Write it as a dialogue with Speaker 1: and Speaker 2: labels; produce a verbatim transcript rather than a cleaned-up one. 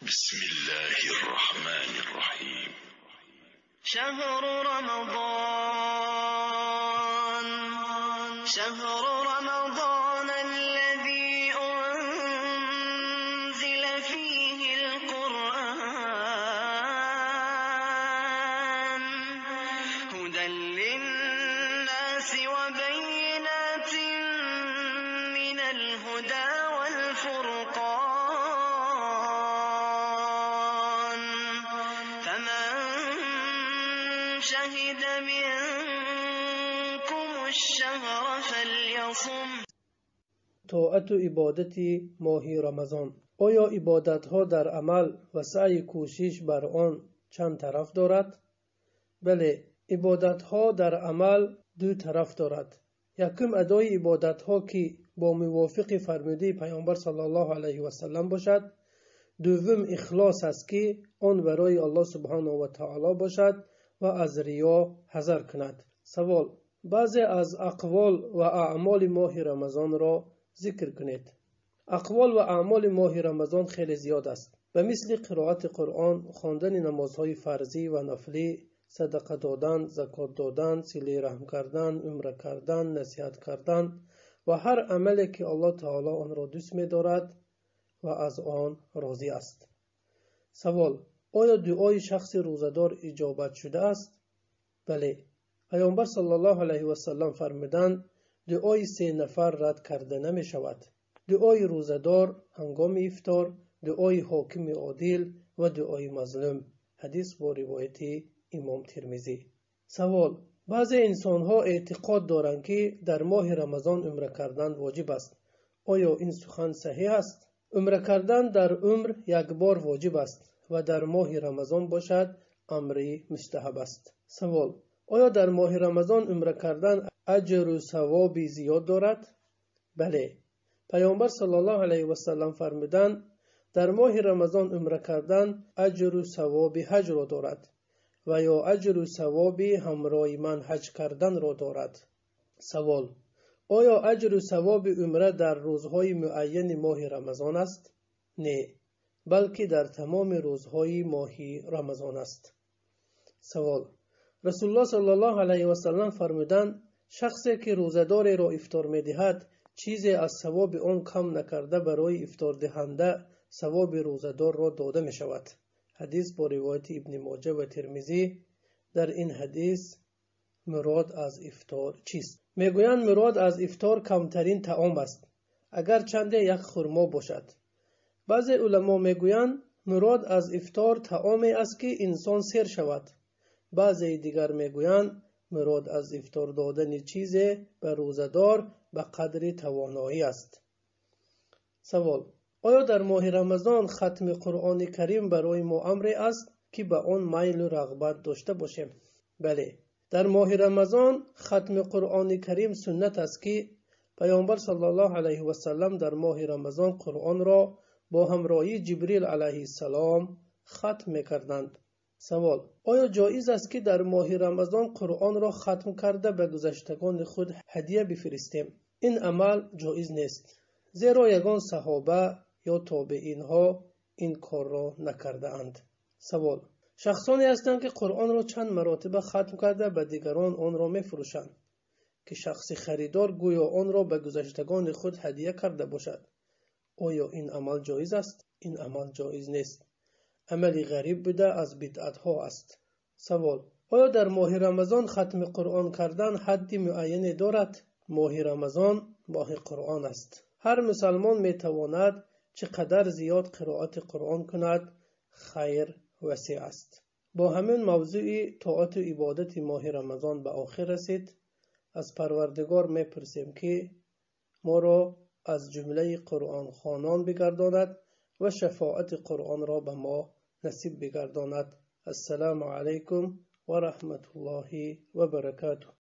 Speaker 1: بسم الله الرحمن الرحيم.
Speaker 2: شهر رمضان شهر رمضان الذي أنزل فيه القرآن هدى للناس وبينات من الهدى والفرقان فمن شهد منكم الشهر فليصم.
Speaker 3: طاعت و عبادت ماه رمضان. آیا عبادت ها در عمل و سعی کوشش بر آن چند طرف دارد؟ بله، عبادت ها در عمل دو طرف دارد. یکم ادای عبادت ها که با موافق فرموده پیامبر صلی الله علیه و سلم باشد. دوم اخلاص است که آن برای الله سبحانه و تعالی باشد و از ریا حذر کند. سوال: بعضی از اقوال و اعمال ماه رمضان را ذکر کنید. اقوال و اعمال ماه رمضان خیلی زیاد است. به مثل قرائت قرآن، خواندن نمازهای فرضی و نفلی، صدقه دادن، زکات دادن، صله رحم کردن، عمره کردن، نصیحت کردن و هر عملی که الله تعالی آن را دوست می‌دارد و از آن راضی است. سوال: آیا دعای شخص روزدار اجابت شده است؟ بله. پیامبر صلی الله علیه و سلم فرمودند دعای سه نفر رد کرده نمی شود: دعای روزدار هنگام افطار، دعای حاکم عادل و دعای مظلوم. حدیث با روایت امام ترمذی. سوال: بعضی انسان ها اعتقاد دارند که در ماه رمضان عمره کردن واجب است. آیا این سخن صحیح است؟ عمره کردن در عمر یک بار واجب است و در ماه رمضان باشد امر مستحب است. سوال: آیا در ماه رمضان عمره کردن اجر و ثواب زیاد دارد؟ بله. پیامبر صلی الله علیه و سلم فرمودند در ماه رمضان عمره کردن اجر و ثواب حج را دارد و یا اجر و ثواب همراه من حج کردن را دارد. سوال: آیا اجر و ثواب عمره در روزهای معین ماه رمضان است؟ نه، بلکه در تمام روزهای ماه رمضان است. سوال: رسول الله صلی الله علیه و سلم فرمودند شخصی که روزدار را افطار می‌دهد چیزی از ثواب آن کم نکرده برای افطار دهنده ثواب روزدار را داده می شود. حدیث با روایت ابن ماجه و ترمذی. در این حدیث مراد از افطار چیست؟ میگویند مراد از افطار کمترین طعام است، اگر چند یک خرما باشد. بعضی علما میگویند مراد از افطار طعامی است که انسان سیر شود. بعضی دیگر میگویند مراد از افطار دادن چیزی به روزدار به قدر توانایی است. سوال: آیا در ماه رمضان ختم قرآن کریم برای ما امری است که به آن میل و رغبت داشته باشیم؟ بله. در ماه رمضان ختم قرآن کریم سنت است که پیامبر صلی الله علیه و سلم در ماه رمضان قرآن را با همراهی جبریل علیه السلام ختم می‌کردند. سوال: آیا جایز است که در ماه رمضان قرآن را ختم کرده به گذشتگان خود هدیه بفرستیم؟ این عمل جایز نیست، زیرا یگان صحابه یا تابعین ها این کار را نکرده اند. سوال: شخصانی هستند که قرآن را چند مرتبه ختم کرده به دیگران آن را می‌فروشند که شخص خریدار گویا آن را به گذشتگان خود هدیه کرده باشد. آیا این عمل جایز است؟ این عمل جایز نیست، عملی غریب بوده از بدعت ها است. سوال: آیا در ماه رمضان ختم قرآن کردن حد معینی دارد؟ ماه رمضان ماه قرآن است. هر مسلمان میتواند چقدر زیاد قرائت قرآن کند خیر وسیع است. با همین موضوع طاعت و عبادت ماه رمضان به آخر رسید. از پروردگار میپرسیم که ما را از جمله قرآن خوانان بگرداند و شفاعت قرآن را به ما نصیب بگرداند. السلام علیکم و رحمت الله و برکاته.